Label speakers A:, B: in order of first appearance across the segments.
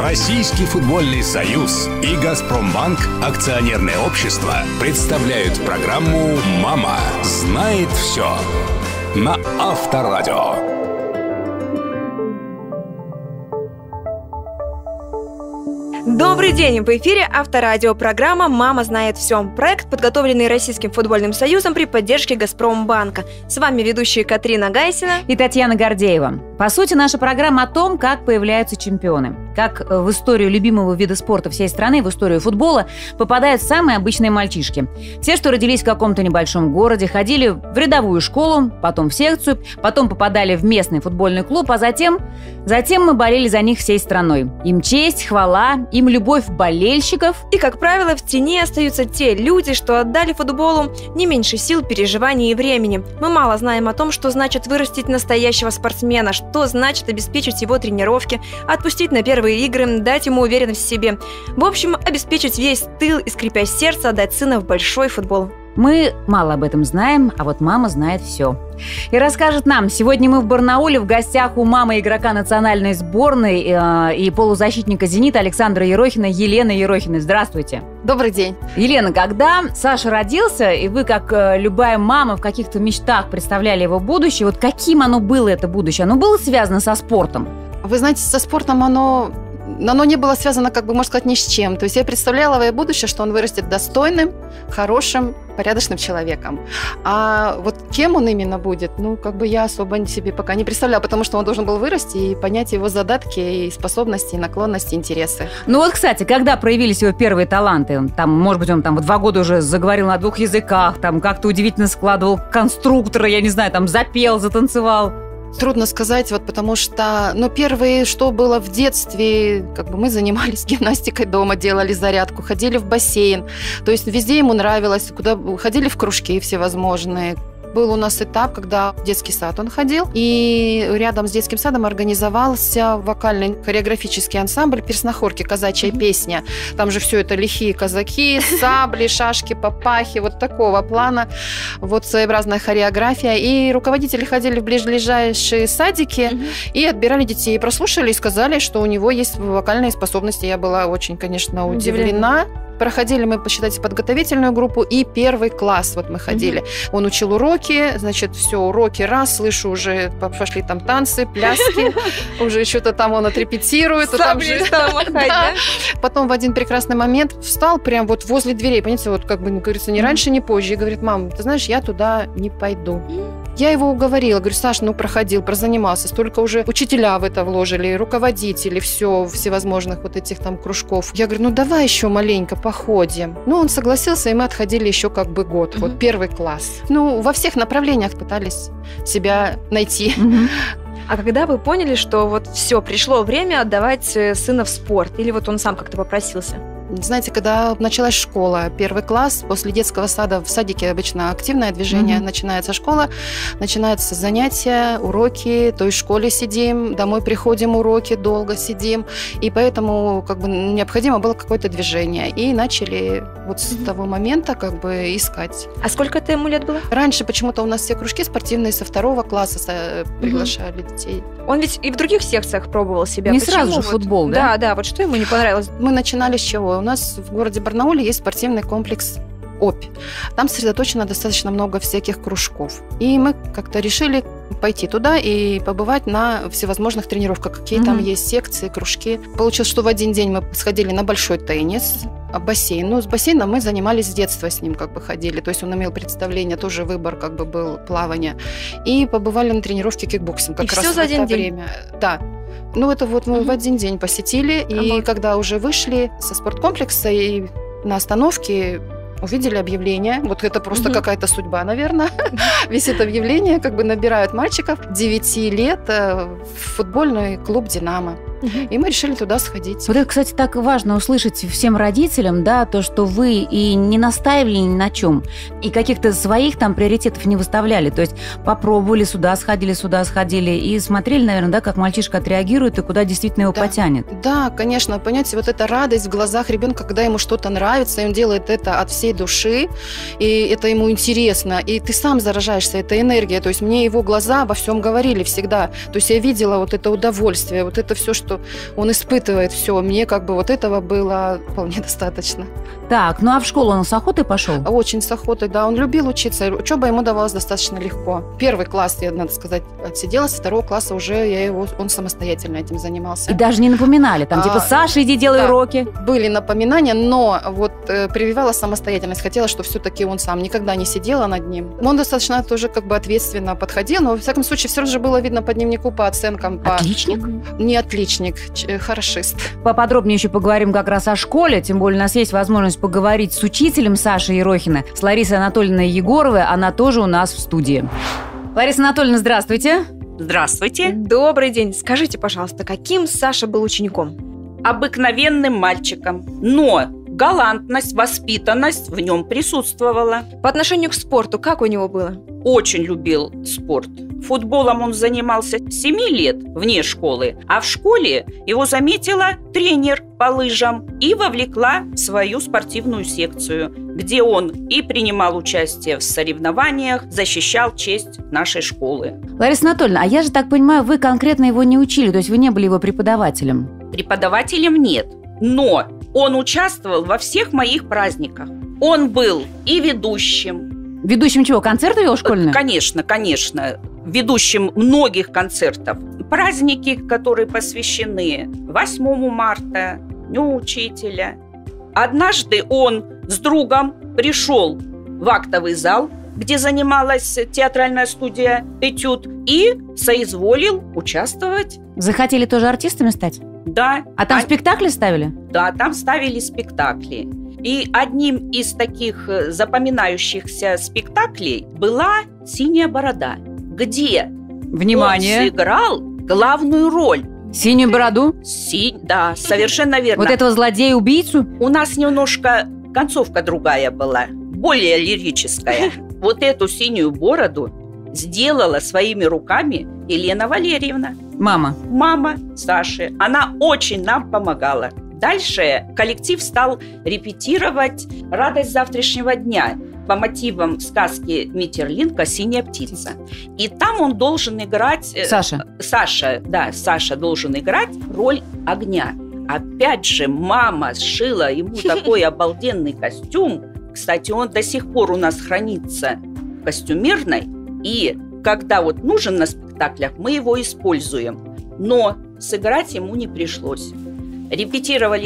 A: Российский футбольный союз и «Газпромбанк» акционерное общество представляют программу «Мама знает все» на Авторадио.
B: Добрый день! В эфире Авторадио, программа «Мама знает все». Проект, подготовленный Российским футбольным союзом при поддержке «Газпромбанка». С вами ведущие Катрина Гайсина
C: и Татьяна Гордеева. По сути, наша программа о том, как появляются чемпионы. Как в историю любимого вида спорта всей страны, в историю футбола, попадают самые обычные мальчишки. Те, что родились в каком-то небольшом городе, ходили в рядовую школу, потом в секцию, потом попадали в местный футбольный клуб, а затем мы болели за них всей страной. Им честь, хвала, им любовь болельщиков.
B: И, как правило, в тени остаются те люди, что отдали футболу не меньше сил, переживаний и времени. Мы мало знаем о том, что значит вырастить настоящего спортсмена, что значит обеспечить его тренировки, отпустить на первые игры, дать ему уверенность в себе. В общем, обеспечить весь тыл и, скрипя сердце, отдать сына в большой футбол.
C: Мы мало об этом знаем, а вот мама знает все. И расскажет нам. Сегодня мы в Барнауле, в гостях у мамы игрока национальной сборной и полузащитника «Зенита» Александра Ерохина, Елены Ерохиной. Здравствуйте.
D: Добрый день.
C: Елена, когда Саша родился, и вы, как любая мама, в каких-то мечтах представляли его будущее, вот каким оно было, это будущее? Оно было связано со спортом?
D: Вы знаете, со спортом оно не было связано, можно сказать, ни с чем. То есть я представляла его будущее, что он вырастет достойным, хорошим, порядочным человеком. А вот кем он именно будет, я особо себе пока не представляла, потому что он должен был вырасти и понять его задатки, и способности, и наклонности, интересы.
C: Кстати, когда проявились его первые таланты? Может быть, он в 2 года уже заговорил на 2 языках, как-то удивительно складывал конструктора, запел, затанцевал.
D: Трудно сказать, потому что, первое, что было в детстве, мы занимались гимнастикой дома, делали зарядку, ходили в бассейн, то есть везде ему нравилось, ходили в кружки всевозможные. Был у нас этап, когда в детский сад он ходил, и рядом с детским садом организовался вокальный хореографический ансамбль «Перснохорки. Казачья песня». Там же все это лихие казаки, сабли, шашки, папахи, такого плана, своеобразная хореография. И руководители ходили в ближайшие садики и отбирали детей. Прослушали и сказали, что у него есть вокальные способности. Я была очень, конечно, удивлена. Проходили мы, посчитайте, подготовительную группу и 1 класс мы ходили. Он учил уроки, все, уроки слышу, уже пошли танцы, пляски, уже что-то он отрепетирует. Потом в один прекрасный момент встал прям возле дверей, понимаете, говорится, ни раньше, ни позже, и говорит: мам, ты знаешь, я туда не пойду. Я его уговорила, говорю: Саш, проходил, прозанимался, столько уже учителя в это вложили, руководители, всевозможных этих кружков. Я говорю: давай еще маленько походим. Он согласился, и мы отходили еще год, 1 класс. Во всех направлениях пытались себя найти.
B: А когда вы поняли, что все, пришло время отдавать сына в спорт, или он сам как-то попросился?
D: Знаете, когда началась школа, 1 класс, после детского сада, в садике обычно активное движение, начинается школа, начинаются занятия, уроки, то есть в школе сидим, домой приходим, уроки, долго сидим, и поэтому необходимо было какое-то движение. И начали с того момента искать.
B: А сколько ему лет было?
D: Раньше почему-то у нас все кружки спортивные со 2 класса приглашали детей.
B: Он ведь и в других секциях пробовал себя.
C: Не сразу же футбол, да?
B: Да, что ему не понравилось?
D: Мы начинали с чего? У нас в городе Барнауле есть спортивный комплекс «Обь». Там сосредоточено достаточно много всяких кружков. И мы как-то решили пойти туда и побывать на всевозможных тренировках, какие там есть секции, кружки. Получилось, что в один день мы сходили на большой теннис, бассейн. С бассейном мы занимались с детства, с ним ходили. То есть он имел представление, тоже выбор был плавания. И побывали на тренировке кикбоксинг. Как раз
B: все за один день?
D: Да. Это мы в один день посетили. И когда уже вышли со спорткомплекса и на остановке увидели объявление. Это просто какая-то судьба, наверное. Висит объявление, набирают мальчиков 9 лет в футбольный клуб «Динамо». И мы решили туда сходить.
C: Это, кстати, так важно услышать всем родителям, то, что вы и не настаивали ни на чем, и каких-то своих приоритетов не выставляли. То есть попробовали, сюда сходили, и смотрели, наверное, как мальчишка отреагирует и куда действительно его потянет.
D: Да, конечно. Понимаете, эта радость в глазах ребенка, когда ему что-то нравится, и он делает это от всей души, и это ему интересно, и ты сам заражаешься этой энергией. То есть мне его глаза обо всем говорили всегда. То есть я видела это удовольствие, это все, что что он испытывает все. Мне как бы вот этого было вполне достаточно.
C: Так, ну а в школу он с охотой пошел?
D: Очень с охотой, да. Он любил учиться. Учеба ему давалась достаточно легко. Первый класс, я, надо сказать, отсиделась, второго класса уже он самостоятельно этим занимался.
C: И даже не напоминали, там типа «Саша, иди делай уроки».
D: Были напоминания, но вот прививала самостоятельность. Хотела, чтобы все-таки он сам, никогда не сидела над ним. Он достаточно тоже как бы ответственно подходил, но, во всяком случае, все же было видно по дневнику, по оценкам.
C: Отличник?
D: Не отличник, хорошист.
C: Поподробнее еще поговорим как раз о школе, тем более у нас есть возможность поговорить с учителем Саши Ерохина, с Ларисой Анатольевной Егоровой, она тоже у нас в студии. Лариса Анатольевна, здравствуйте.
E: Здравствуйте.
B: Добрый день. Скажите, пожалуйста, каким Саша был учеником?
E: Обыкновенным мальчиком, но галантность, воспитанность в нем присутствовала.
B: По отношению к спорту, как у него было?
E: Очень любил спорт. Футболом он занимался с 7 лет вне школы, а в школе его заметила тренер по лыжам и вовлекла в свою спортивную секцию, где он и принимал участие в соревнованиях, защищал честь нашей школы.
C: Лариса Анатольевна, а я же так понимаю, вы конкретно его не учили, то есть вы не были его преподавателем?
E: Преподавателем нет, но он участвовал во всех моих праздниках. Он был и ведущим.
C: Ведущим чего, концерты вел школьные?
E: Конечно, конечно. Ведущим многих концертов. Праздники, которые посвящены 8 марта, Дню учителя. Однажды он с другом пришел в актовый зал, где занималась театральная студия «Этюд», и соизволил участвовать.
C: Захотели тоже артистами стать?
E: Да.
C: А там спектакли ставили?
E: Да, там ставили спектакли. И одним из таких запоминающихся спектаклей была «Синяя борода», где
C: Внимание.
E: он сыграл главную роль.
C: Синюю бороду?
E: Да, совершенно верно.
C: Вот этого злодея-убийцу?
E: У нас немножко концовка другая была, более лирическая. Вот эту синюю бороду сделала своими руками Елена Валерьевна.
C: Мама.
E: Мама Саши. Она очень нам помогала. Дальше коллектив стал репетировать «Радость завтрашнего дня» по мотивам сказки Метерлинка «Синяя птица». И там он должен играть...
C: Саша.
E: Саша должен играть роль огня. Опять же, мама сшила ему такой обалденный костюм. Кстати, он до сих пор у нас хранится в костюмерной. И когда вот нужен на спектаклях, мы его используем. Но сыграть ему не пришлось. Репетировали,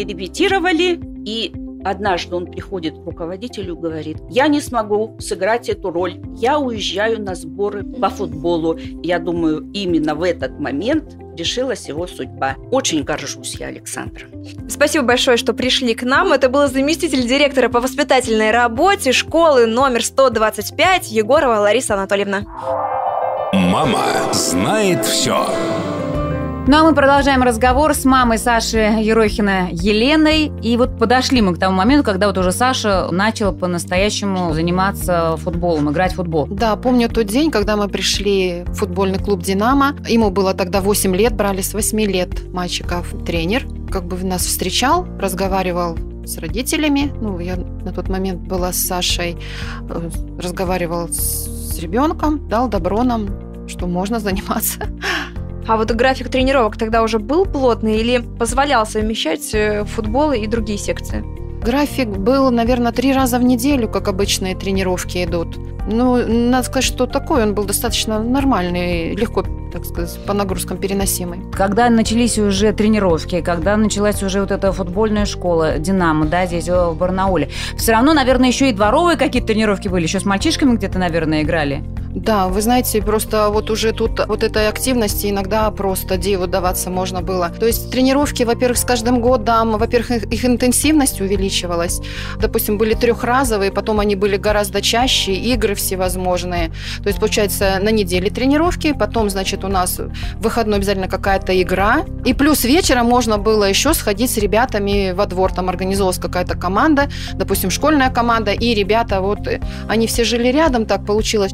E: и однажды он приходит к руководителю и говорит: я не смогу сыграть эту роль, я уезжаю на сборы по футболу. Я думаю, именно в этот момент решилась его судьба. Очень горжусь я Александром.
B: Спасибо большое, что пришли к нам. Это был заместитель директора по воспитательной работе школы номер 125 Егорова Лариса Анатольевна.
A: Мама знает все.
C: Ну, а мы продолжаем разговор с мамой Саши Ерохина Еленой. И вот подошли мы к тому моменту, когда вот уже Саша начал по-настоящему заниматься футболом, играть в футбол.
D: Да, помню тот день, когда мы пришли в футбольный клуб «Динамо». Ему было тогда 8 лет, брали с 8 лет мальчиков. Тренер как бы нас встречал, разговаривал с родителями. Ну, я на тот момент была с Сашей, разговаривал с ребенком, дал добро нам, что можно заниматься.
B: А вот график тренировок тогда уже был плотный или позволял совмещать футбол и другие секции?
D: График был, наверное, 3 раза в неделю, как обычные тренировки идут. Ну, надо сказать, что такой он был достаточно нормальный, легко, так сказать, по нагрузкам переносимый.
C: Когда начались уже тренировки, когда началась уже вот эта футбольная школа «Динамо», да, здесь в Барнауле, все равно, наверное, еще и дворовые какие-то тренировки были, еще с мальчишками где-то, наверное, играли? Да,
D: вы знаете, просто вот уже тут вот этой активности иногда просто диву даваться можно было. То есть тренировки, во-первых, с каждым годом, во-первых, их интенсивность увеличивалась. Допустим, были 3-разовые, потом они были гораздо чаще, игры всевозможные. То есть, получается, на неделе тренировки, потом, значит, у нас в выходной обязательно какая-то игра. И плюс вечером можно было еще сходить с ребятами во двор, там организовалась какая-то команда, допустим, школьная команда, и ребята, вот, они все жили рядом, так получилось. Много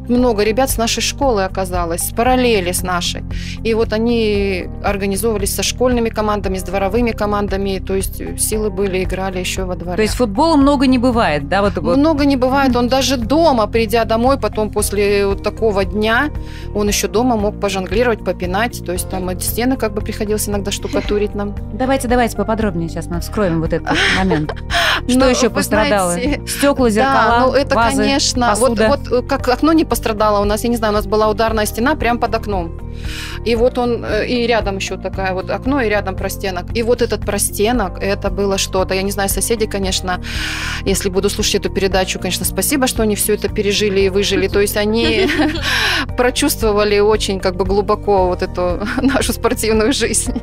D: ребят с нашей школы оказалось, с параллели с нашей. И вот они организовывались со школьными командами, с дворовыми командами, то есть силы были, играли еще во дворе.
C: То есть футбола много не бывает, да?
D: Много не бывает. Он даже дома, придя домой, потом после вот такого дня, он еще дома мог пожонглировать, попинать. То есть там стены как бы приходилось иногда штукатурить нам.
C: Давайте поподробнее сейчас мы вскроем вот этот момент. Что еще пострадало? Стекла, зеркала,
D: да, это,
C: вазы,
D: конечно,
C: посуда.
D: Вот как окно не пострадало у нас, я не знаю, у нас была ударная стена прямо под окном. И вот он, и рядом еще такая вот окно, и рядом простенок. И вот этот простенок, это было что-то. Я не знаю, соседи, конечно, если буду слушать эту передачу, конечно, спасибо, что они все это пережили и выжили. То есть они прочувствовали очень как бы глубоко вот эту нашу спортивную жизнь.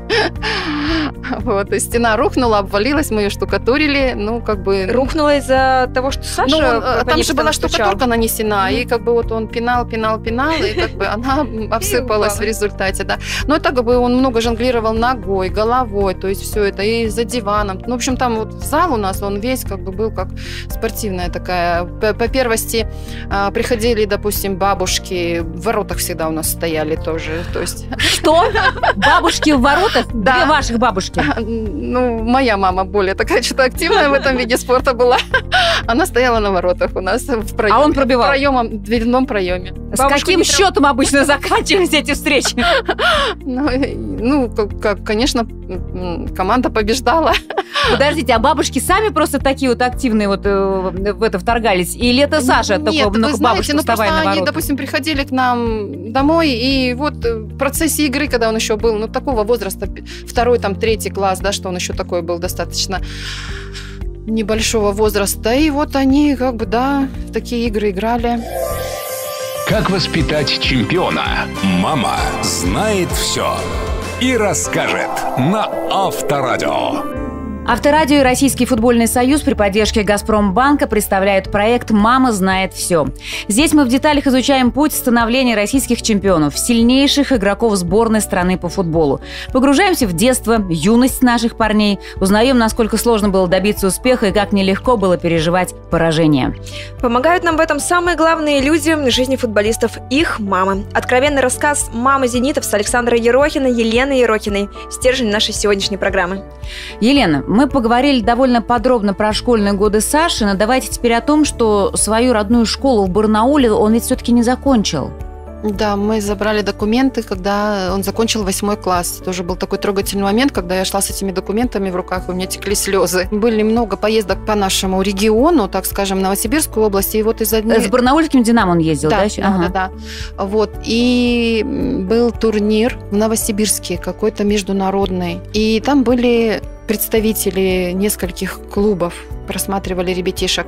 D: Вот, и стена рухнула, обвалилась, мы ее штукатурили, ну, как бы...
B: Рухнула из-за того, что Саша...
D: там же была штукатурка нанесена, и как бы вот он пинал, и как бы она обсыпалась в результате, да. Но это как бы он много жонглировал ногой, головой, то есть все это, и за диваном. Ну, в общем, там вот зал у нас, он весь как бы был как спортивная такая. По первости приходили, допустим, бабушки, в воротах всегда у нас стояли тоже, то есть...
C: Что? Бабушки в воротах?
D: Да.
C: Две ваших бабушки?
D: Ну, моя мама более такая что-то активная в этом виде спорта была. Она стояла на воротах у нас в проеме.
C: А он пробивал?
D: В дверном проеме.
C: С каким счетом обычно заканчивались эти встречи?
D: Ну, конечно, команда побеждала.
C: Подождите, а бабушки сами просто такие вот активные вот в это вторгались? Или это Саша такой, ну, бабушка, вставай на ворота?
D: Они, допустим, приходили к нам домой, и вот в процессе игры, когда он еще был, ну, такого возраста, 2-й, там, 3-й класс, да, что он еще такой был достаточно небольшого возраста, и вот они, как бы, да, в такие игры играли.
A: Как воспитать чемпиона? Мама знает все и расскажет на Авторадио.
C: Авторадио и Российский футбольный союз при поддержке «Газпромбанка» представляют проект «Мама знает все». Здесь мы в деталях изучаем путь становления российских чемпионов, сильнейших игроков сборной страны по футболу. Погружаемся в детство, юность наших парней, узнаем, насколько сложно было добиться успеха и как нелегко было переживать поражение.
B: Помогают нам в этом самые главные люди в жизни футболистов – их мамы. Откровенный рассказ «Мамы зенитов» с Александрой Ерохиной, Еленой Ерохиной – стержень нашей сегодняшней программы.
C: Елена, мы поговорили довольно подробно про школьные годы Саши, но давайте теперь о том, что свою родную школу в Барнауле он ведь все-таки не закончил.
D: Да, мы забрали документы, когда он закончил 8 класс. Тоже был такой трогательный момент, когда я шла с этими документами в руках, и у меня текли слезы. Были много поездок по нашему региону, так скажем, Новосибирской области. И вот из-за...
C: С барнаульским «Динамо» он ездил, да?
D: Да. Вот. И был турнир в Новосибирске, какой-то международный. И там были представители нескольких клубов, просматривали ребятишек.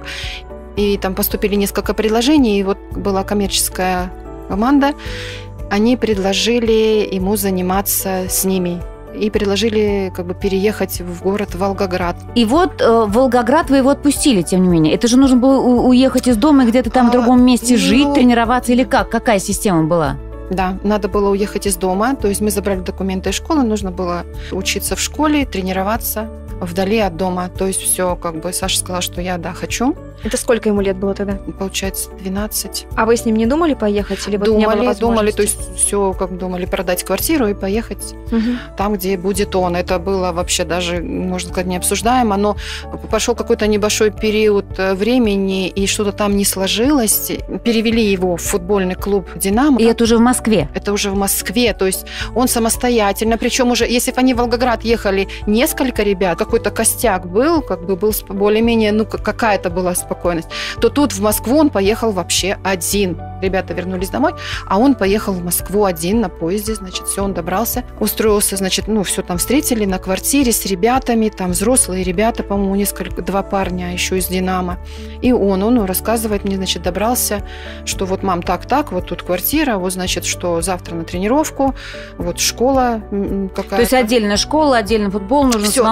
D: И там поступили несколько предложений, и вот была коммерческая команда, они предложили ему заниматься с ними. И предложили как бы переехать в город Волгоград.
C: И вот в Волгоград вы его отпустили, тем не менее. Это же нужно было уехать из дома и где-то там в другом месте жить, тренироваться или как? Какая система была?
D: Да, надо было уехать из дома. То есть мы забрали документы из школы, нужно было учиться в школе, тренироваться вдали от дома. То есть все, как бы Саша сказала, что я, да, хочу.
B: Это сколько ему лет было тогда?
D: Получается, 12.
B: А вы с ним не думали поехать? Или вот не было возможности?
D: Думали, то есть все, как думали, продать квартиру и поехать там, где будет он. Это было вообще даже, можно сказать, необсуждаемо, но пошел какой-то небольшой период времени, и что-то там не сложилось. Перевели его в футбольный клуб «Динамо».
C: И это уже в Москве?
D: Это уже в Москве, то есть он самостоятельно, причем уже, если бы они в Волгоград ехали несколько ребят, какой-то костяк был, как бы был более-менее, ну, какая-то была спокойность, то тут в Москву он поехал вообще один. Ребята вернулись домой, а он поехал в Москву один на поезде, значит, все, он добрался, устроился, значит, ну, все там встретили на квартире с ребятами, там взрослые ребята, по-моему, 2 парня еще из «Динамо». И он рассказывает мне, значит, добрался, что вот, мам, так, вот тут квартира, вот, значит, что завтра на тренировку, вот школа какая-то.
C: То есть отдельно школа, отдельно футбол, нужно
D: всё,
C: самому везде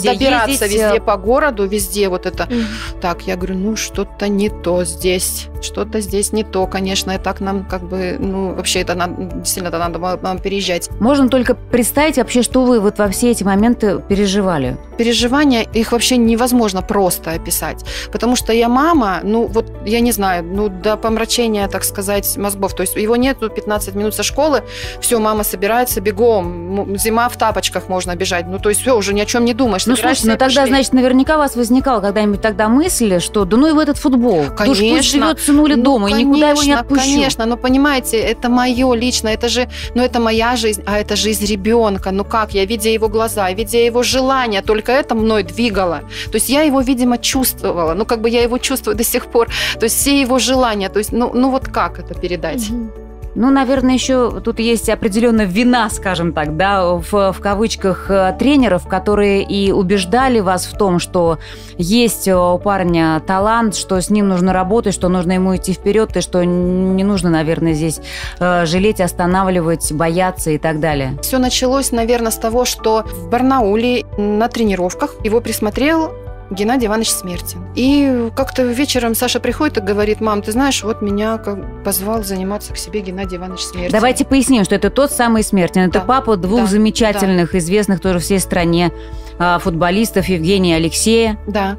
D: собираться везде по городу, везде вот это. Так, я говорю, ну, что-то не то здесь. Что-то здесь не то, конечно, и так нам как бы, ну, вообще это действительно надо нам переезжать.
C: Можно только представить вообще, что вы вот во все эти моменты переживали.
D: Переживания, их вообще невозможно просто описать, потому что я мама, ну, вот, я не знаю, ну, до помрачения, так сказать, мозгов, то есть его нету 15 минут со школы, все, мама собирается бегом, зима в тапочках можно бежать, ну, то есть все, уже ни о чем не думаешь.
C: Ну, слушай, ну, тогда, значит, наверняка у вас возникала когда-нибудь тогда мысль, что да ну и в этот футбол,
D: конечно,
C: пусть живет сынуля дома, и никуда его не отпущу.
D: Конечно, но понимаете, это мое лично, это же, ну, это моя жизнь, а это жизнь ребенка, ну как, я видя его глаза, видя его желания, только это мной двигало. То есть я его, видимо, чувствовала. Ну, как бы я его чувствую до сих пор. То есть все его желания. То есть, ну вот как это передать?
C: Ну, наверное, еще тут есть определенная вина, скажем так, да, в кавычках тренеров, которые и убеждали вас в том, что есть у парня талант, что с ним нужно работать, что нужно ему идти вперед, и что не нужно, наверное, здесь жалеть, останавливать, бояться и так далее.
D: Все началось, наверное, с того, что в Барнауле на тренировках его присмотрел Геннадий Иванович Смертин. И как-то вечером Саша приходит и говорит: мам, ты знаешь, вот меня позвал заниматься к себе Геннадий Иванович Смертин.
C: Давайте поясним, что это тот самый Смертин. Это папа двух замечательных, известных тоже всей стране футболистов, Евгения и Алексея.
D: Да.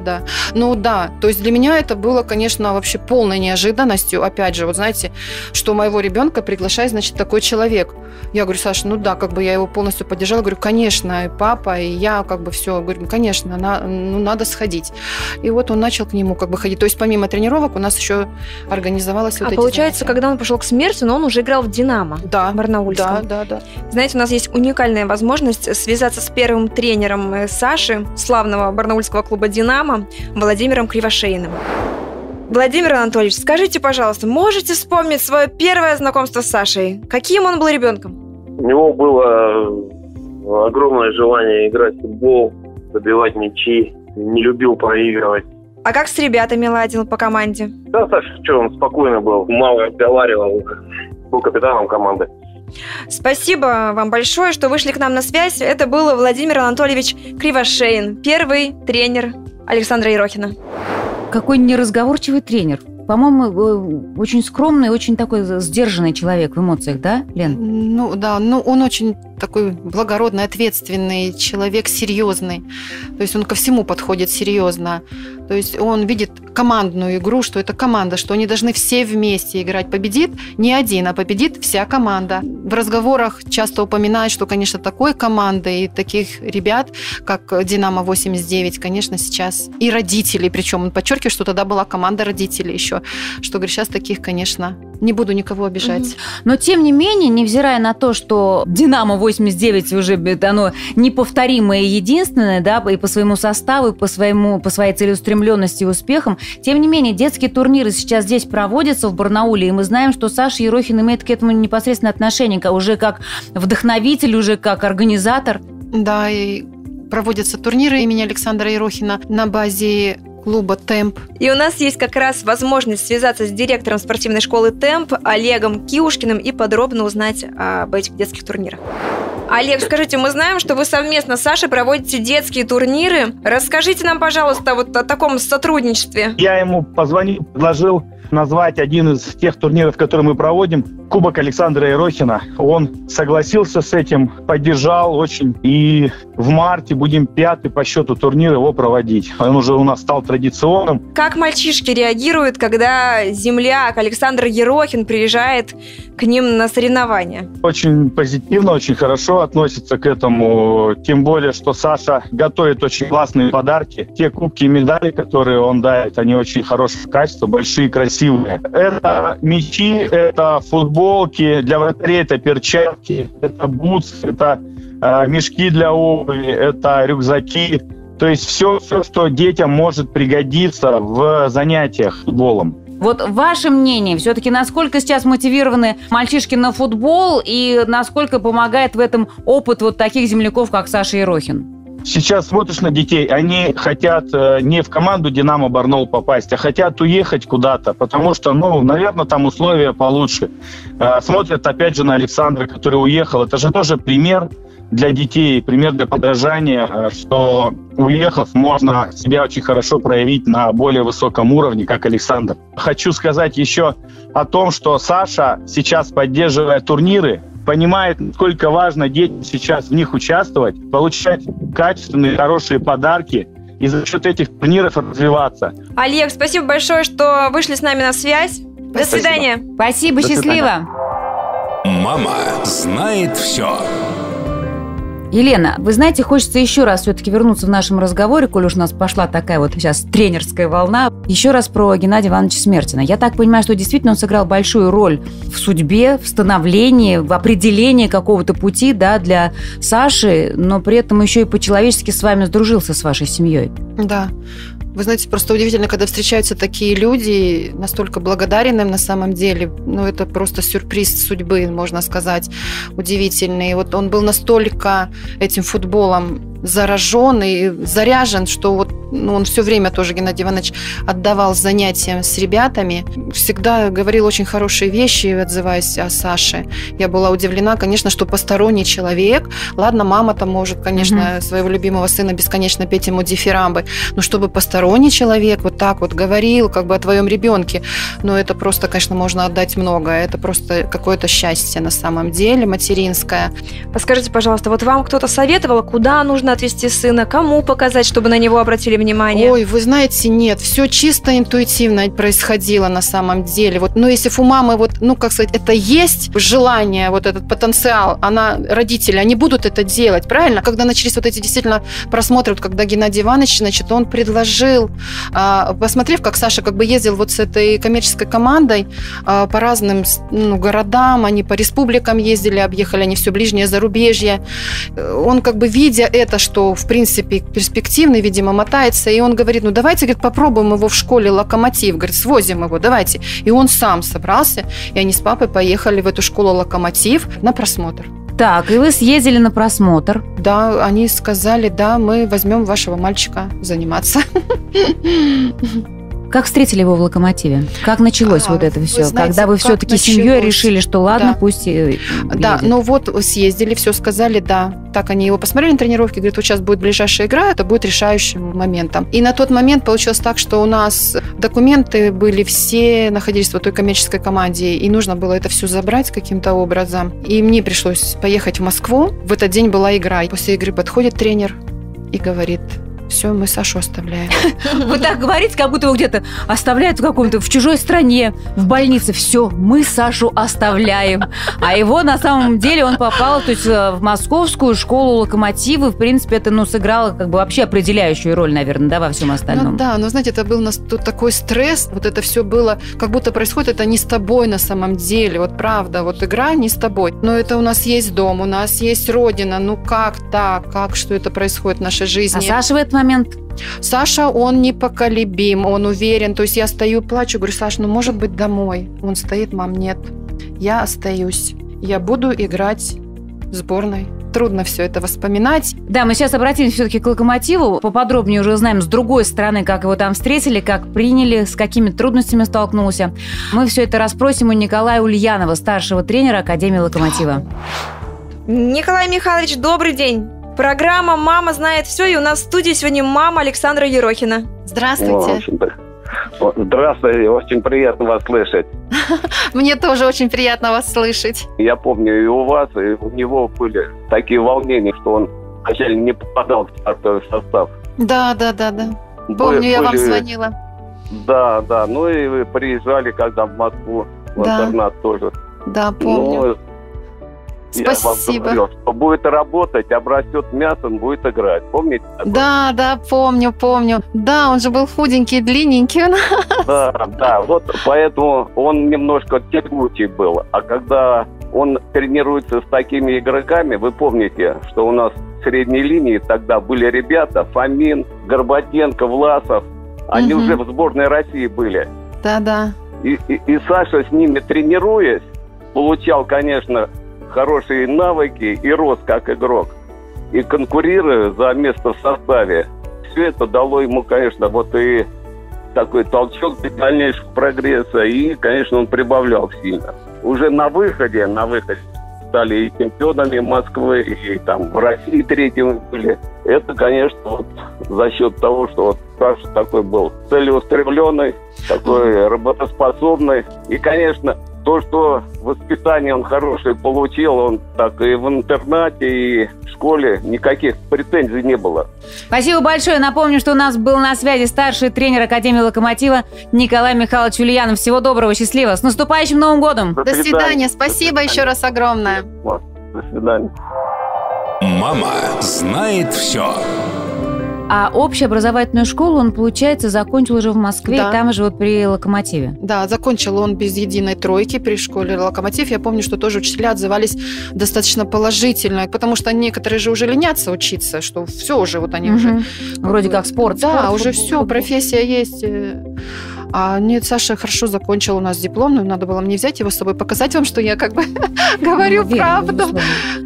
D: Ну да, то есть для меня это было, конечно, вообще полной неожиданностью. Опять же, вот знаете, что моего ребенка приглашает, значит, такой человек. Я говорю: Саша, ну да, как бы я его полностью поддержала. Говорю: конечно, и папа, и я, как бы все. Говорю: конечно, надо сходить. И вот он начал к нему как бы ходить. То есть помимо тренировок у нас еще организовалось вот эти
B: получается,
D: занятия.
B: Когда он пошел к Смертину, он уже играл в «Динамо», барнаульском.
D: Да.
B: Знаете, у нас есть уникальная возможность связаться с первым тренером Саши, славного барнаульского клуба «Динамо», Владимиром Кривошеиным. Владимир Анатольевич, скажите, пожалуйста, можете вспомнить свое первое знакомство с Сашей? Каким он был ребенком?
F: У него было огромное желание играть в футбол, забивать мячи, не любил проигрывать.
B: А как с ребятами ладил по команде?
F: Да, Саша, он спокойно был, мало разговаривал, был капитаном команды.
B: Спасибо вам большое, что вышли к нам на связь. Это был Владимир Анатольевич Кривошеин, первый тренер Александра Ерохина.
C: Какой неразговорчивый тренер. По-моему, очень скромный, очень такой сдержанный человек в эмоциях, да, Лен?
D: Ну, да, он очень такой благородный, ответственный человек, серьезный. То есть он ко всему подходит серьезно. То есть он видит командную игру, что это команда, что они должны все вместе играть. Победит не один, а победит вся команда. В разговорах часто упоминают, что, конечно, такой команды и таких ребят, как «Динамо-89», конечно, сейчас и родители, причем он подчеркивает, что тогда была команда родителей еще, что, говорит, сейчас таких, конечно, не буду никого обижать.
C: Но, тем не менее, невзирая на то, что «Динамо-89» уже оно неповторимое и единственное, да, и по своему составу, и по своей целеустремленности и успехам, тем не менее, детские турниры сейчас здесь проводятся, в Барнауле, и мы знаем, что Саша Ерохин имеет к этому непосредственно отношение, уже как вдохновитель, уже как организатор.
D: Да, и проводятся турниры имени Александра Ерохина на базе клуба «Темп».
B: И у нас есть как раз возможность связаться с директором спортивной школы «Темп» Олегом Киушкиным и подробно узнать об этих детских турнирах. Олег, скажите, мы знаем, что вы совместно с Сашей проводите детские турниры. Расскажите нам, пожалуйста, вот о таком сотрудничестве.
G: Я ему позвонил, предложил назвать один из тех турниров, которые мы проводим, Кубок Александра Ерохина. Он согласился с этим, поддержал очень. И в марте будем 5-й по счету турнир его проводить. Он уже у нас стал традиционным.
B: Как мальчишки реагируют, когда земляк Александр Ерохин приезжает к ним на соревнования?
G: Очень позитивно, очень хорошо относятся к этому. Тем более, что Саша готовит очень классные подарки. Те кубки и медали, которые он дает, они очень хорошего качества, большие, красивые. Это мячи, это футболки, для вратарей это перчатки, это бутсы, это мешки для обуви, это рюкзаки. То есть все, что детям может пригодиться в занятиях футболом.
C: Вот ваше мнение, все-таки насколько сейчас мотивированы мальчишки на футбол и насколько помогает в этом опыт вот таких земляков, как Саша Ерохин?
G: Сейчас смотришь на детей, они хотят не в команду «Динамо» Барнаул попасть, а хотят уехать куда-то, потому что, наверное, там условия получше. Смотрят, опять же, на Александра, который уехал. Это же тоже пример для детей, пример для подражания, что уехав, можно себя очень хорошо проявить на более высоком уровне, как Александр. Хочу сказать еще о том, что Саша сейчас, поддерживая турниры, понимает, насколько важно детям сейчас в них участвовать, получать качественные, хорошие подарки и за счет этих турниров развиваться.
B: Олег, спасибо большое, что вышли с нами на связь. До свидания.
C: Спасибо, счастливо.
A: Мама знает все.
C: Елена, вы знаете, хочется еще раз все-таки вернуться в нашем разговоре, коль уж у нас пошла такая вот сейчас тренерская волна. Еще раз про Геннадия Ивановича Смертина. Я так понимаю, что действительно он сыграл большую роль в судьбе, в становлении, в определении какого-то пути, да, для Саши, но при этом еще и по-человечески с вами сдружился, с вашей семьей.
D: Да. Вы знаете, просто удивительно, когда встречаются такие люди, настолько благодарен им на самом деле. Ну, это просто сюрприз судьбы, можно сказать, удивительный. Вот он был настолько этим футболом заражен и заряжен, что вот, он все время тоже, Геннадий Иванович, отдавал занятиям с ребятами. Всегда говорил очень хорошие вещи, отзываясь о Саше. Я была удивлена, конечно, что посторонний человек, ладно, мама там может, конечно, своего любимого сына бесконечно петь ему дифирамбы, но чтобы посторонний человек вот так вот говорил как бы о твоем ребенке, это просто, конечно, можно отдать многое. Это просто какое-то счастье на самом деле, материнское.
B: Подскажите, пожалуйста, вот вам кто-то советовал, куда нужно отвезти сына, кому показать, чтобы на него обратили внимание?
D: Ой, вы знаете, нет, все чисто интуитивно происходило на самом деле. Если у мамы это есть желание, вот этот потенциал, родители, они будут это делать, правильно? Когда начались вот эти действительно просмотры, когда Геннадий Иванович, он предложил, посмотрев, как Саша ездил с этой коммерческой командой по разным городам, они по республикам ездили, объехали они все ближнее зарубежье, он видя это, что, в принципе, перспективный, видимо, мотается, и он говорит, давайте, попробуем его в школе «Локомотив», говорит, свозим его, давайте. И он сам собрался, и они с папой поехали в эту школу «Локомотив» на просмотр.
C: Так, и вы съездили на просмотр.
D: Да, они сказали, да, мы возьмем вашего мальчика заниматься.
C: Как встретили его в «Локомотиве»? Как началось вот это все?
D: Знаете,
C: когда вы все-таки семьей решили, что ладно,
D: да.
C: Пусть едет.
D: Да, съездили, все сказали, да. Так они его посмотрели на тренировке, говорят, вот сейчас будет ближайшая игра, это будет решающим моментом. И на тот момент получилось так, что у нас документы были все, находились в той коммерческой команде, и нужно было это все забрать каким-то образом. И мне пришлось поехать в Москву. В этот день была игра. И после игры подходит тренер и говорит: все, мы Сашу оставляем.
C: Вы так говорите, как будто его где-то оставляют в чужой стране, в больнице. Все, мы Сашу оставляем. А его на самом деле он попал, в московскую школу «Локомотива». В принципе, это сыграло вообще определяющую роль, наверное, да, во всем остальном.
D: Знаете, это был тут такой стресс. Вот это все было, как будто происходит это не с тобой на самом деле. Вот правда, игра не с тобой. Но это у нас есть дом, у нас есть родина. Как так? Что это происходит в нашей жизни?
C: А Саша в этот момент?
D: Саша, он непоколебим, он уверен. То есть я стою, плачу, говорю: Саш, может быть, домой? Он стоит: мам, нет, я остаюсь. Я буду играть в сборной. Трудно все это вспоминать.
C: Да, мы сейчас обратимся все-таки к «Локомотиву». Поподробнее уже узнаем с другой стороны, как его там встретили, как приняли, с какими трудностями столкнулся. Мы все это расспросим у Николая Ульянова, старшего тренера Академии «Локомотива».
B: Николай Михайлович, добрый день. Программа «Мама знает все», и у нас в студии сегодня мама Александра Ерохина.
D: Здравствуйте.
F: Здравствуйте, очень приятно вас слышать.
D: Мне тоже очень приятно вас слышать.
F: Я помню, и у вас, и у него были такие волнения, что он вначале не попадал в стартовый состав.
D: Да. Помню, я вам звонила.
F: Да, и вы приезжали, когда в Москву, в интернат тоже.
D: Да, помню. Спасибо.
F: Я вам говорил, что будет работать, обрастет мясом, будет играть. Помните такое?
D: Да, помню. Да, он же был худенький, длинненький.
F: Да, вот поэтому он немножко тягучий был. А когда он тренируется с такими игроками, вы помните, что у нас в средней линии тогда были ребята: Фомин, Горбатенко, Власов. Они уже в сборной России были.
D: Да.
F: И Саша с ними, тренируясь, получал, конечно, хорошие навыки и рос как игрок. И конкурируя за место в составе, все это дало ему, конечно, и такой толчок для дальнейшего прогресса. И, конечно, он прибавлял сильно. Уже на выходе стали и чемпионами Москвы, и там в России третьими были. Это, конечно, вот за счет того, что вот Саша такой был целеустремленный, такой работоспособный. И, конечно, то, что воспитание он хорошее получил, он так и в интернате, и в школе никаких претензий не было.
C: Спасибо большое. Напомню, что у нас был на связи старший тренер Академии «Локомотива» Николай Михайлович Ульянов. Всего доброго, счастливо. С наступающим Новым годом!
D: До свидания. Спасибо еще раз огромное.
F: До свидания.
A: Мама знает все.
C: А общеобразовательную школу он, получается, закончил уже в Москве,
D: Да.
C: и там же вот при «Локомотиве».
D: Да, закончил он без единой тройки при школе «Локомотив». Я помню, что тоже учителя отзывались достаточно положительно, потому что некоторые же уже ленятся учиться, что все уже, вот они уже...
C: Вроде как спорт.
D: Да,
C: спорт,
D: уже
C: футбол,
D: все,
C: футбол.
D: профессия есть. А нет, Саша хорошо закончил у нас диплом, но надо было мне взять его с собой, показать вам, что я как бы говорю
C: Верно,
D: правду.
C: безусловно.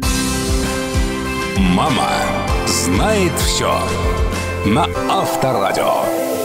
A: Мама знает все. На Авторадио.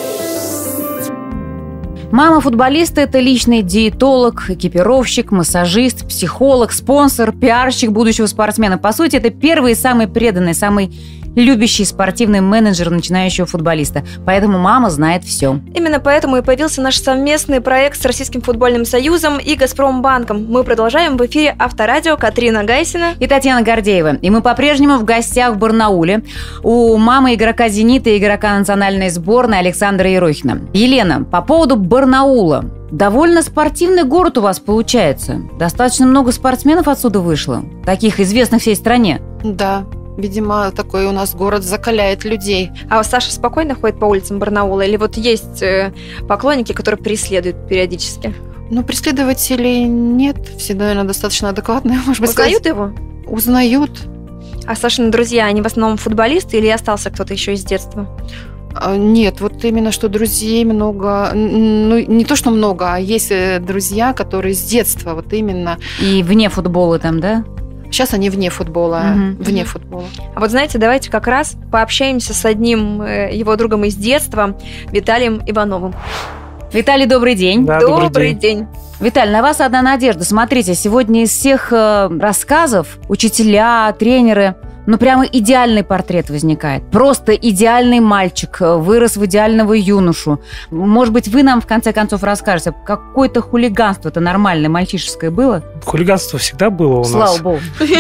C: Мама футболиста – это личный диетолог, экипировщик, массажист, психолог, спонсор, пиарщик будущего спортсмена. По сути, это первый и самый преданный, самый любящий спортивный менеджер начинающего футболиста. Поэтому мама знает все.
B: Именно поэтому и появился наш совместный проект с Российским футбольным союзом и Газпромбанком. Мы продолжаем в эфире Авторадио. Катрина Гайсина
C: И Татьяна Гордеева. И мы по-прежнему в гостях в Барнауле у мамы игрока «Зенита» и игрока национальной сборной Александра Ерохина. Елена, по поводу Барнаула. Довольно спортивный город у вас получается. Достаточно много спортсменов отсюда вышло, таких известных всей стране.
D: Да, видимо, такой у нас город закаляет людей.
B: А Саша спокойно ходит по улицам Барнаула? Или вот есть поклонники, которые преследуют периодически?
D: Ну, преследователей нет, все, наверное, достаточно адекватные, может быть,
B: Узнают его?
D: Узнают.
B: А Сашины друзья, они в основном футболисты или остался кто-то еще из детства?
D: Нет, вот именно что друзей много, ну, не то, что много, а есть друзья, которые с детства вот именно.
C: И вне футбола там, да?
D: Сейчас они вне футбола,
C: Мгм.
D: вне футбола.
B: А вот знаете, давайте как раз пообщаемся с одним его другом из детства, Виталием Ивановым.
C: Виталий, добрый день.
H: Да, добрый день.
B: день.
C: Виталий, на вас одна надежда. Смотрите, сегодня из всех рассказов учителя, тренеры, ну прямо идеальный портрет возникает. Просто идеальный мальчик, вырос в идеального юношу. Может быть, вы нам в конце концов расскажете, какое-то хулиганство-то нормальное, мальчишеское было?
H: Хулиганство всегда было у нас.
C: Слава богу.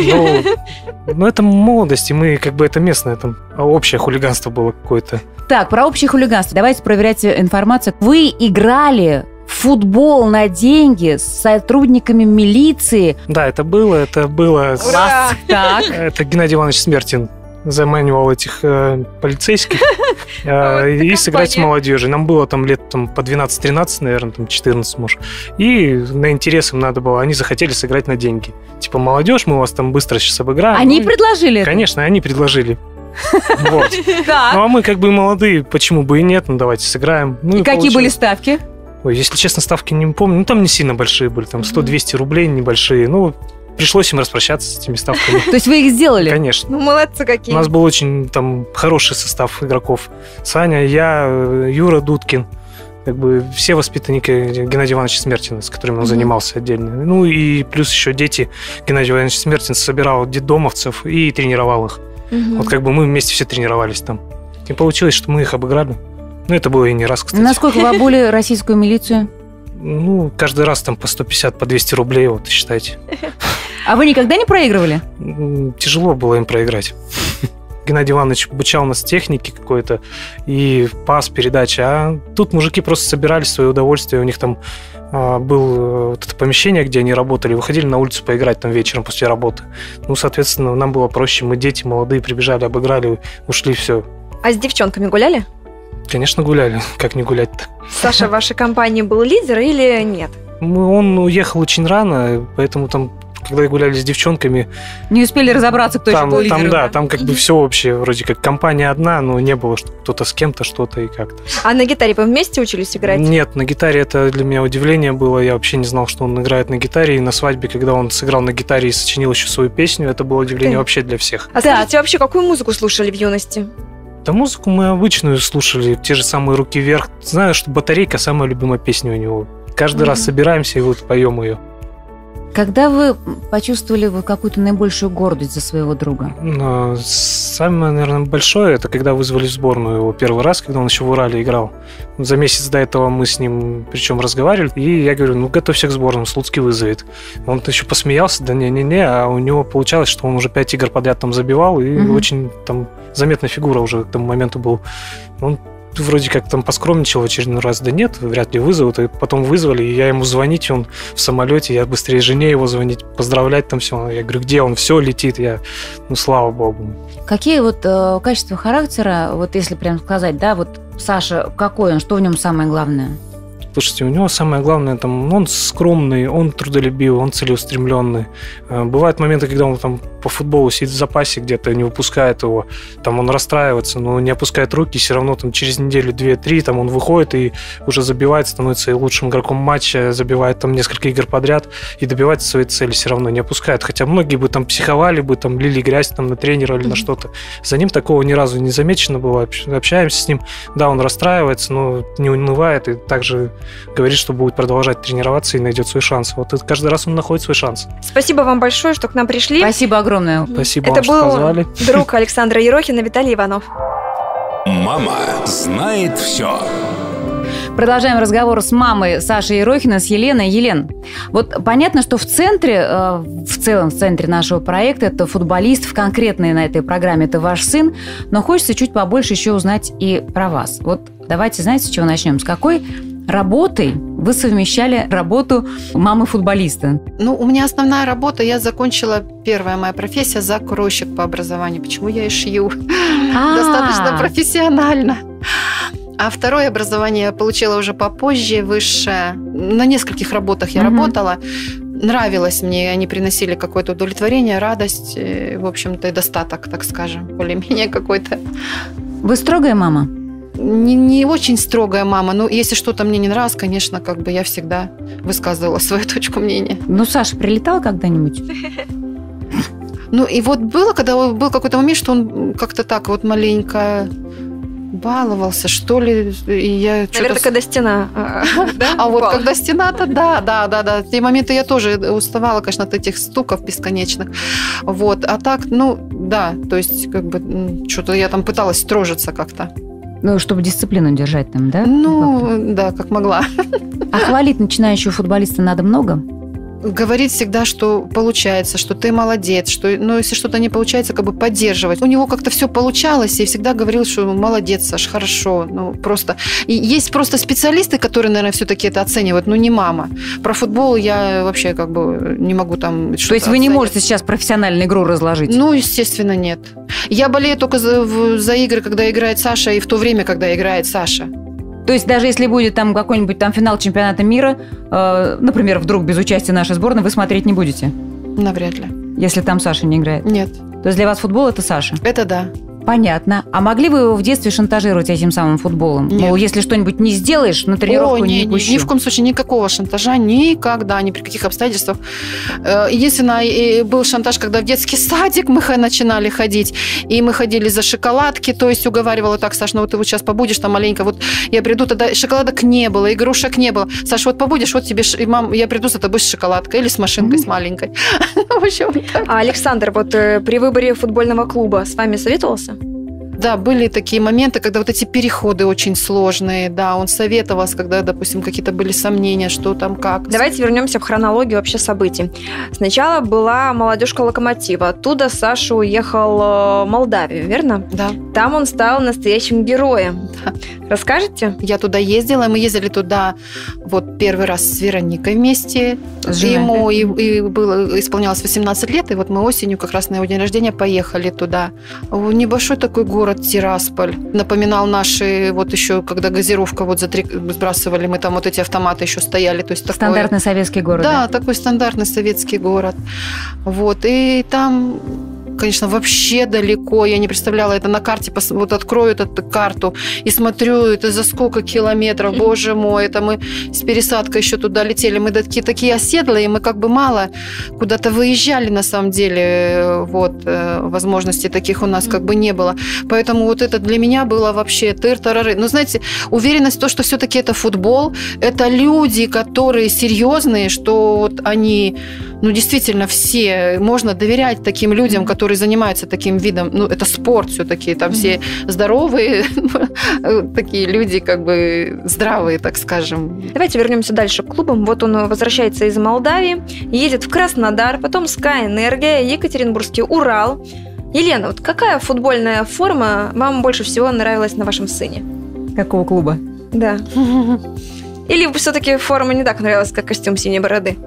H: Но это молодость, и мы как бы это местное, там общее хулиганство было какое-то.
C: Так, про общее хулиганство. Давайте проверять информацию. Вы играли в футбол на деньги с сотрудниками милиции.
H: Да, это было.
B: Ура!
C: Так.
H: Это Геннадий Иванович Смертин заманивал этих полицейских
B: Вот
H: и
B: эта
H: сыграть с
B: компания.
H: молодежью. Нам было там лет по 12-13, наверное, там 14, может. И на интерес им надо было. Они захотели сыграть на деньги. Типа, молодежь, мы вас там быстро сейчас обыграем.
C: Они
H: Ну,
C: предложили это?
H: Конечно, они предложили. Вот.
C: Так.
H: Ну, а мы как бы молодые, почему бы и нет, ну, давайте сыграем. Ну,
C: И какие были
H: получилось.
C: ставки?
H: Ой, если честно, ставки не помню. Ну, там не сильно большие были, там 100-200 рублей небольшие. Ну, пришлось им распрощаться с этими ставками.
C: То есть вы их сделали?
H: Конечно.
B: Ну, молодцы
H: У
B: какие.
H: нас был очень там хороший состав игроков. Саня, я, Юра Дудкин. Как бы все воспитанники Геннадия Ивановича Смертина, с которыми он занимался отдельно. Ну и плюс еще дети Геннадия Ивановича Смертина собирал детдомовцев и тренировал их.
B: Мгм.
H: Вот как бы мы вместе все тренировались там. И получилось, что мы их обыграли. Ну, это было и не раз, кстати.
C: Насколько вы обули российскую милицию?
H: Ну, каждый раз там по 150, по 200 рублей, вот считайте.
C: А вы никогда не проигрывали?
H: Тяжело было им проиграть. Геннадий Иванович обучал нас технике какой-то, и пас, передача. А тут мужики просто собирались в свое удовольствие. У них там было вот это помещение, где они работали. Выходили на улицу поиграть там вечером после работы. Ну, соответственно, нам было проще. Мы дети молодые, прибежали, обыграли, ушли, все.
B: А с девчонками гуляли?
H: Конечно, гуляли. Как не гулять-то?
B: Саша в вашей компании был лидер или нет?
H: Он уехал очень рано, поэтому там, когда гуляли с девчонками,
C: Не успели разобраться, кто еще был лидером?
H: там, да, там как бы все общее, вроде как компания одна, но не было, что кто-то с кем-то что-то и как-то.
B: А на гитаре вы вместе учились играть?
H: Нет, на гитаре это для меня удивление было, я вообще не знал, что он играет на гитаре, и на свадьбе, когда он сыграл на гитаре и сочинил еще свою песню, это было удивление
B: Ты.
H: вообще для всех.
B: А скажите, вообще, какую музыку слушали в юности?
H: Да музыку мы обычную слушали, те же самые «Руки вверх». Знаю, что «Батарейка» самая любимая песня у него. Каждый раз собираемся и вот поем ее.
C: Когда вы почувствовали какую-то наибольшую гордость за своего друга?
H: Самое, наверное, большое, это когда вызвали в сборную его первый раз, когда он еще в Урале играл. За месяц до этого мы с ним, причем, разговаривали, и я говорю, готовься к сборной, Слуцкий вызовет. Он еще посмеялся, да не-не-не, а у него получалось, что он уже 5 игр подряд там забивал, и очень там заметная фигура уже к тому моменту был. Он вроде как там поскромничал в очередной раз, да нет, вряд ли вызовут, и потом вызвали, и я ему звонить, он в самолете, я быстрее жене его звонить, поздравлять там все, я говорю, где он, все летит, слава богу.
C: Какие качества характера, если прям сказать, да, Саша, какой он, что в нем самое главное?
H: Слушайте, у него самое главное, он скромный, он трудолюбивый, он целеустремленный. Бывают моменты, когда он там по футболу сидит в запасе где-то, не выпускает его, там он расстраивается, но не опускает руки, все равно там через неделю, 2-3 там он выходит и уже забивает, становится и лучшим игроком матча, забивает там несколько игр подряд и добивается своей цели, все равно не опускает. Хотя многие бы там психовали бы, там лили грязь там на тренера или на что-то. За ним такого ни разу не замечено было. Общаемся с ним, да, он расстраивается, но не унывает и также говорит, что будет продолжать тренироваться и найдет свой шанс. И каждый раз он находит свой шанс.
B: Спасибо вам большое, что к нам пришли.
C: Спасибо огромное.
H: Спасибо
B: Это
H: вам, что позвали.
B: Это был друг Александра Ерохина, Виталий Иванов.
A: Мама знает все.
C: Продолжаем разговор с мамой Саши Ерохина, с Еленой. Елен, понятно, что в целом в центре нашего проекта это футболист, конкретно на этой программе это ваш сын, но хочется чуть побольше еще узнать и про вас. Давайте, знаете, с чего начнем? С какой работой вы совмещали работу мамы футболиста?
D: У меня основная работа, я закончила, первая моя профессия, закройщик по образованию. Почему я и шью? Достаточно профессионально. А второе образование я получила уже попозже, высшее. На нескольких работах я работала. Нравилось мне, они приносили какое-то удовлетворение, радость, в общем-то, и достаток, так скажем, более-менее какой-то.
C: Вы строгая мама?
D: Не очень строгая мама, но если что-то мне не нравилось, конечно, я всегда высказывала свою точку мнения.
C: Саша прилетал когда-нибудь?
D: И было, когда был какой-то момент, что он как-то так маленько баловался, что ли. И я
B: наверное, когда стена.
D: Когда стена-то, да. В те моменты я тоже уставала, конечно, от этих стуков бесконечных. А так, да, то есть, что-то я там пыталась строжиться как-то.
C: Чтобы дисциплину держать там, да?
D: Да, как могла.
C: А хвалить начинающего футболиста надо много?
D: Говорит всегда, что получается, что ты молодец, что, если что-то не получается, поддерживать. У него как-то все получалось, и всегда говорил, что молодец, Саш, хорошо. Просто. И есть просто специалисты, которые, наверное, все-таки это оценивают, не мама. Про футбол я вообще не могу там что-то.
C: То есть вы не можете сейчас профессиональную игру разложить?
D: Естественно, нет. Я болею только за игры, когда играет Саша, и в то время, когда играет Саша.
C: То есть даже если будет там какой-нибудь финал чемпионата мира, например, вдруг без участия нашей сборной, вы смотреть не будете?
D: Навряд ли.
C: Если там Саша не играет?
D: Нет.
C: То есть для вас футбол – это Саша?
D: Это да.
C: Понятно. А могли вы его в детстве шантажировать этим самым футболом?
D: Нет.
C: Если что-нибудь не сделаешь, на тренировку не пущу.
D: Ни в коем случае никакого шантажа, никогда, ни при каких обстоятельствах. Единственное, был шантаж, когда в детский садик мы начинали ходить, и мы ходили за шоколадки, то есть уговаривала так, Саш, ты сейчас побудешь там маленько, я приду, тогда шоколадок не было, игрушек не было. Саш, побудешь, тебе, мам, я приду за тобой с шоколадкой или с машинкой, с маленькой. В общем, так.
B: А Александр, при выборе футбольного клуба с вами советовался?
D: Да, были такие моменты, когда эти переходы очень сложные. Да, он советовался, когда, допустим, какие-то были сомнения, что там, как.
B: Давайте вернемся в хронологию вообще событий. Сначала была молодежка «Локомотива». Оттуда Саша уехал в Молдавию, верно?
D: Да.
B: Там он стал настоящим героем.
D: Да.
B: Расскажете?
D: Я туда ездила. Мы ездили туда первый раз с Вероникой вместе. Ему исполнялось 18 лет, и мы осенью, как раз на его день рождения, поехали туда. Небольшой такой город Тирасполь. Напоминал наши, еще когда газировка сбрасывали, мы там эти автоматы еще стояли. То есть
C: стандартный советский город.
D: Да, такой стандартный советский город. И там конечно, вообще далеко. Я не представляла это на карте. Вот открою эту карту и смотрю, это за сколько километров, боже мой. Это мы с пересадкой еще туда летели. Мы такие оседлые, мы как бы мало куда-то выезжали на самом деле. Вот, возможностей таких у нас как бы не было. Поэтому вот это для меня было вообще тыр-тарары. Но знаете, уверенность в том, что все-таки это футбол, это люди, которые серьезные, что вот они, ну, действительно все, можно доверять таким людям, которые занимаются таким видом, ну, это спорт все-таки, там все здоровые, такие люди, как бы здравые, так скажем.
B: Давайте вернемся дальше к клубам. Вот он возвращается из Молдавии, едет в Краснодар, потом СКА Энергия, Екатеринбургский Урал. Елена, вот какая футбольная форма вам больше всего нравилась на вашем сыне?
C: Какого клуба?
B: Да. Или все-таки форма не так нравилась, как костюм синей бороды?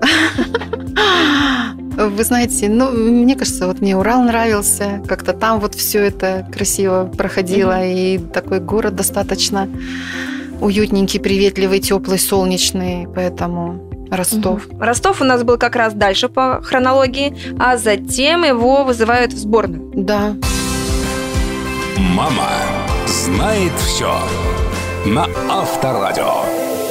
D: Вы знаете, ну, мне кажется, вот мне Урал нравился. Как-то там вот все это красиво проходило. И такой город достаточно уютненький, приветливый, теплый, солнечный. Поэтому Ростов.
B: Ростов у нас был как раз дальше по хронологии, а затем его вызывают в сборную.
D: Да.
A: Мама знает все на Авторадио.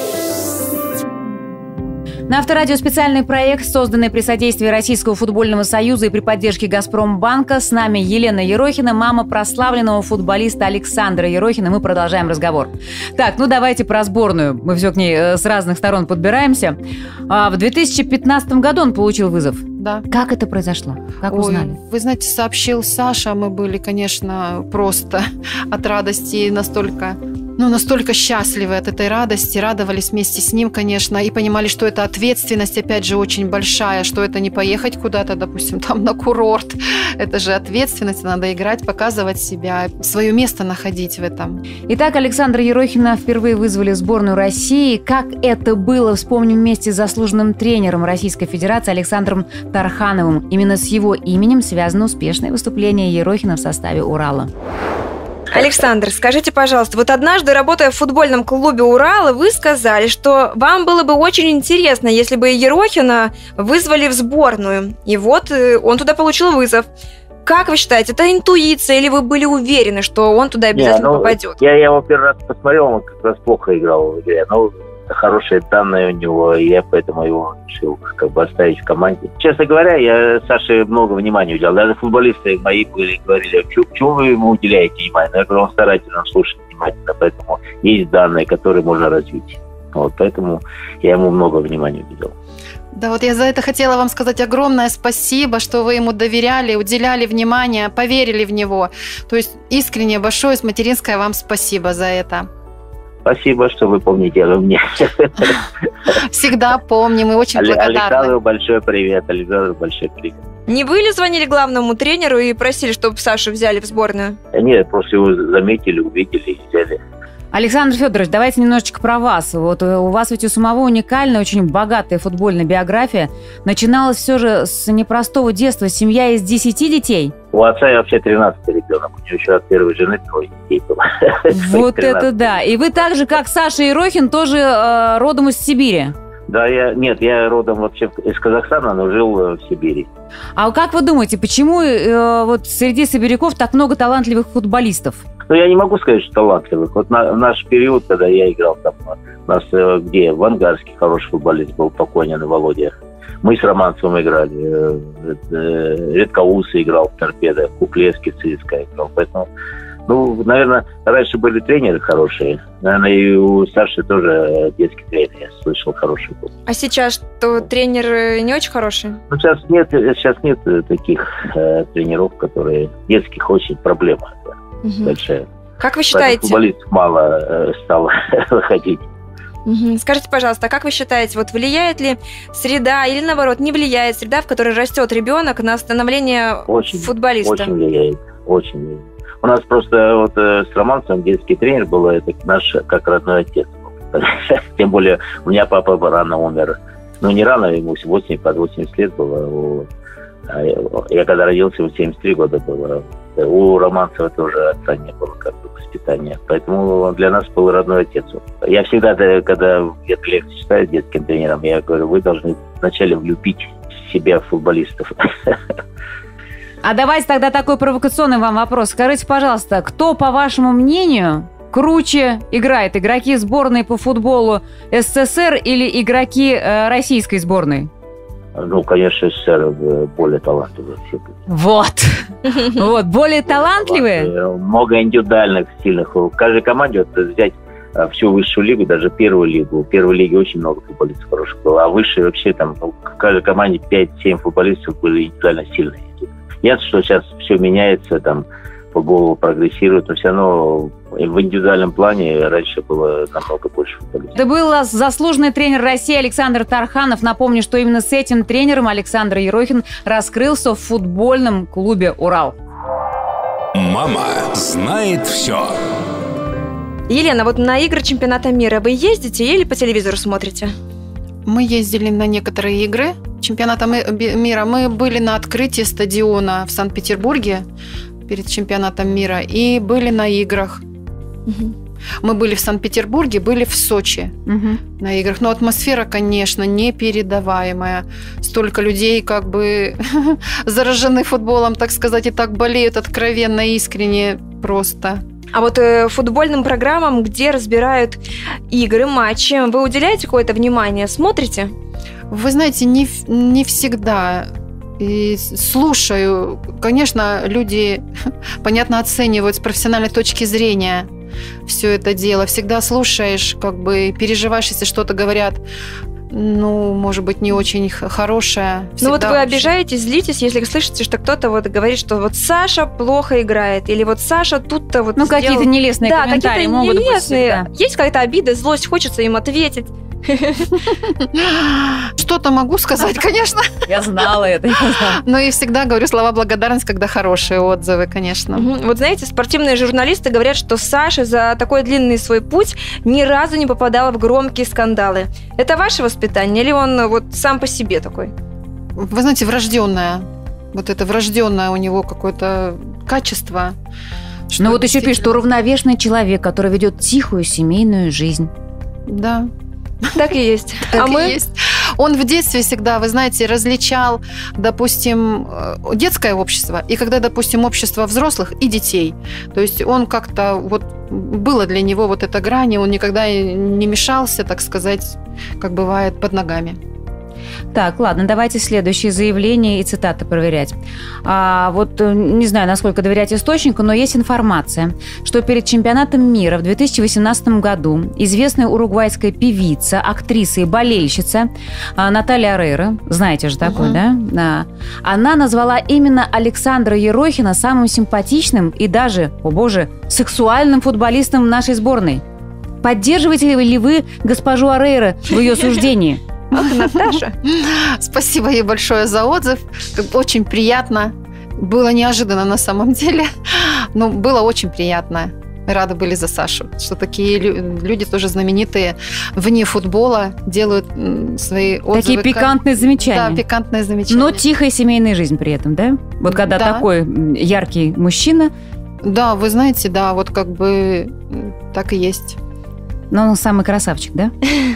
C: На Авторадио специальный проект, созданный при содействии Российского футбольного союза и при поддержке «Газпромбанка». С нами Елена Ерохина, мама прославленного футболиста Александра Ерохина. Мы продолжаем разговор. Так, ну давайте про сборную. Мы все к ней с разных сторон подбираемся. В 2015 году он получил вызов.
D: Да.
C: Как это произошло? Как узнали?
D: Вы знаете, сообщил Саша, мы были, конечно, просто от радости настолько счастливы от этой радости, радовались вместе с ним, конечно, и понимали, что это ответственность, опять же, очень большая, что это не поехать куда-то, допустим, там на курорт. Это же ответственность, надо играть, показывать себя, свое место находить в этом.
C: Итак, Александра Ерохина впервые вызвали в сборную России. Как это было, вспомним вместе с заслуженным тренером Российской Федерации Александром Тархановым. Именно с его именем связано успешное выступление Ерохина в составе «Урала».
B: Александр, скажите, пожалуйста, вот однажды, работая в футбольном клубе «Урала», вы сказали, что вам было бы очень интересно, если бы Ерохина вызвали в сборную. И вот он туда получил вызов. Как вы считаете, это интуиция, или вы были уверены, что он туда обязательно попадет?
I: Я его первый раз посмотрел, он как раз плохо играл в игре. Хорошие данные у него, и я поэтому его решил как бы оставить в команде. Честно говоря, я Саше много внимания уделял. Даже футболисты мои говорили, чего вы ему уделяете внимание? Я говорю, он старательно слушает внимательно, поэтому есть данные, которые можно развить. Вот, поэтому я ему много внимания уделял.
D: Да, вот я за это хотела вам сказать огромное спасибо, что вы ему доверяли, уделяли внимание, поверили в него. То есть искренне большое материнское вам спасибо за это.
I: Спасибо, что вы помните обо мне.
D: Всегда помним и очень благодарны.
I: Александру большой привет. Александру большой привет.
B: Не вы ли звонили главному тренеру и просили, чтобы Сашу взяли в сборную?
I: Нет, просто его заметили, увидели и взяли.
C: Александр Федорович, давайте немножечко про вас. Вот у вас ведь у самого уникальная, очень богатая футбольная биография. Начиналась все же с непростого детства. Семья из 10 детей.
I: У отца вообще 13 ребенок. У него еще от первой жены 3 детей было.
C: Вот это да. И вы так же, как Саша Ерохин, тоже родом из Сибири.
I: Да, я родом вообще из Казахстана, но жил в Сибири.
C: А как вы думаете, почему вот среди сибиряков так много талантливых футболистов?
I: Ну, я не могу сказать, что талантливых. Вот в наш период, когда я играл там, у нас в Ангарске хороший футболист был, Покойнин Володя. Мы с Романцевым играли. Редкоусы играл в «Торпедо», Куклевский в ЦСКА играл. Поэтому, наверное, раньше были тренеры хорошие. Наверное, и у Саши тоже детский тренер, я слышал, хороший был.
B: А сейчас что, тренер не очень хороший?
I: Сейчас нет таких тренеров, которые детских, очень проблема большая.
B: Как вы считаете?
I: Футболистов мало стало выходить.
B: Скажите, пожалуйста, а как вы считаете, вот влияет ли среда или, наоборот, не влияет среда, в которой растет ребенок, на становление футболиста?
I: Очень влияет, очень влияет. У нас просто вот с Романцевым детский тренер был, это наш как родной отец. Тем более у меня папа рано умер. Не рано, ему 80 лет было. Я когда родился, ему 73 года было. У Романцева тоже отца не было, как бы, воспитания. Поэтому он для нас был родной отец. Я всегда, когда где-то лекции читаю детским тренерам, я говорю, вы должны вначале влюбить в себя футболистов.
C: А давайте тогда такой провокационный вам вопрос. Скажите, пожалуйста, кто, по вашему мнению, круче играет? Игроки сборной по футболу СССР или игроки российской сборной?
I: Ну, конечно, СССР более талантливые все.
C: Вот. Вот, более талантливые?
I: Много индивидуальных, сильных. В каждой команде, вот взять всю высшую лигу, даже первую лигу. В первой лиге очень много футболистов хороших было. А выше вообще там в каждой команде 5-7 футболистов были индивидуально сильные. Ясно, что сейчас все меняется, там футбол прогрессирует, но все равно в индивидуальном плане раньше было намного больше футболистов.
C: Это был заслуженный тренер России Александр Тарханов. Напомню, что именно с этим тренером Александр Ерохин раскрылся в футбольном клубе «Урал».
A: Мама знает все.
B: Елена, вот на игры чемпионата мира вы ездите или по телевизору смотрите?
D: Мы ездили на некоторые игры чемпионата мира. Мы были на открытии стадиона в Санкт-Петербурге перед чемпионатом мира и были на играх. Угу. Мы были в Санкт-Петербурге, были в Сочи на играх. Но атмосфера, конечно, непередаваемая. Столько людей как бы заражены футболом, так сказать, и так болеют откровенно, искренне просто.
B: А вот футбольным программам, где разбирают игры, матчи, вы уделяете какое-то внимание? Смотрите?
D: Вы знаете, не всегда. И слушаю. Конечно, люди, понятно, оценивают с профессиональной точки зрения все это дело. Всегда слушаешь, как бы переживаешь, если что-то говорят, ну, может быть, не очень хорошее.
B: Ну вот вы обижаетесь, злитесь, если слышите, что кто-то вот говорит, что вот Саша плохо играет, или вот Саша тут-то вот
C: сделал... какие-то нелестные комментарии
B: какие-то
C: могут
B: нелестные.
C: быть.
B: Есть какая-то обида, злость, хочется им ответить.
D: Что-то могу сказать, конечно.
C: Я знала это.
D: Но и всегда говорю слова благодарности, когда хорошие отзывы, конечно.
B: Вот знаете, спортивные журналисты говорят, что Саша за такой длинный свой путь ни разу не попадала в громкие скандалы. Это ваше воспитание или он вот сам по себе такой?
D: Вы знаете, врожденное. Вот это врожденное у него какое-то качество.
C: Ну вот еще пишет, что уравновешенный человек, который ведет тихую семейную жизнь.
D: Да.
B: Так и есть.
D: Так и есть. Он в детстве всегда, вы знаете, различал, допустим, детское общество и когда, допустим, общество взрослых и детей. То есть он как-то вот было для него вот эта грань, он никогда не мешался, так сказать, как бывает, под ногами.
C: Так, ладно, давайте следующие заявления и цитаты проверять. Вот не знаю, насколько доверять источнику, но есть информация, что перед чемпионатом мира в 2018 году известная уругвайская певица, актриса и болельщица Наталья Орейро, знаете же такую, да? Она назвала именно Александра Ерохина самым симпатичным и даже, о боже, сексуальным футболистом нашей сборной. Поддерживаете ли вы госпожу Орейро в ее суждении?
B: Ах, Наташа.
D: Спасибо ей большое за отзыв. Очень приятно. Было неожиданно на самом деле, но было очень приятно. Рады были за Сашу, что такие люди тоже знаменитые вне футбола делают свои отзывы.
C: Такие пикантные замечания.
D: Да, пикантные замечания.
C: Но тихая семейная жизнь при этом, да? Вот когда такой яркий мужчина.
D: Да, вы знаете, да, вот как бы так и есть.
C: Но он самый красавчик, да?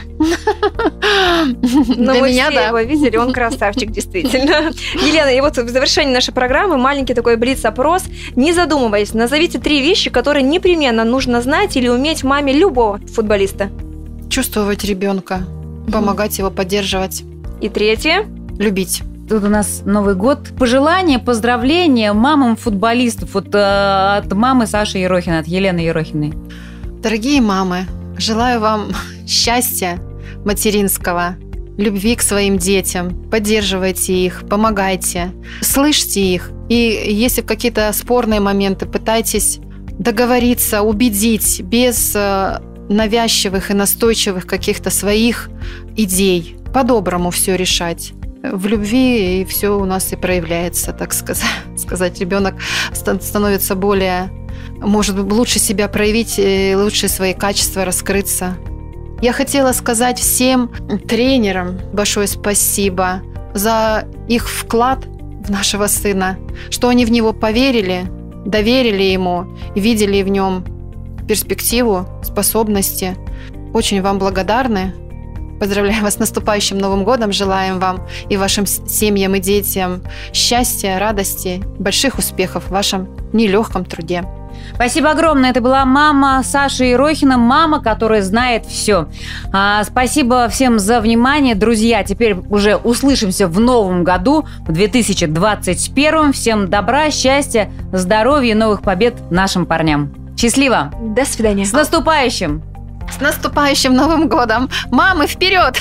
B: Ну, мы все его видели, он красавчик, действительно. Елена, и вот в завершении нашей программы маленький такой блиц-опрос. Не задумываясь, назовите 3 вещи, которые непременно нужно знать или уметь маме любого футболиста.
D: Чувствовать ребенка, помогать его, поддерживать.
B: И 3?
D: Любить.
C: Тут у нас Новый год. Пожелания, поздравления мамам футболистов. Вот от мамы Саши Ерохина, от Елены Ерохиной.
D: Дорогие мамы, желаю вам счастья материнского, любви к своим детям. Поддерживайте их, помогайте, слышьте их. И если в какие-то спорные моменты пытайтесь договориться, убедить без навязчивых и настойчивых каких-то своих идей. По-доброму все решать. В любви и все у нас и проявляется, так сказать. Ребенок становится более... может лучше себя проявить, лучше свои качества раскрыться. Я хотела сказать всем тренерам большое спасибо за их вклад в нашего сына, что они в него поверили, доверили ему, видели в нем перспективу, способности. Очень вам благодарны. Поздравляем вас с наступающим Новым годом. Желаем вам и вашим семьям и детям счастья, радости, больших успехов в вашем нелегком труде.
C: Спасибо огромное. Это была мама Саши Ерохина, мама, которая знает все. Спасибо всем за внимание. Друзья, теперь уже услышимся в новом году, в 2021. Всем добра, счастья, здоровья и новых побед нашим парням. Счастливо!
B: До свидания!
C: С наступающим!
D: С наступающим Новым годом! Мамы, вперед!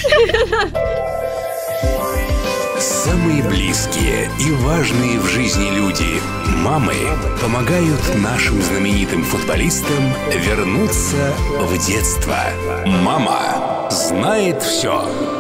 A: Самые близкие и важные в жизни люди, мамы, помогают нашим знаменитым футболистам вернуться в детство. Мама знает все.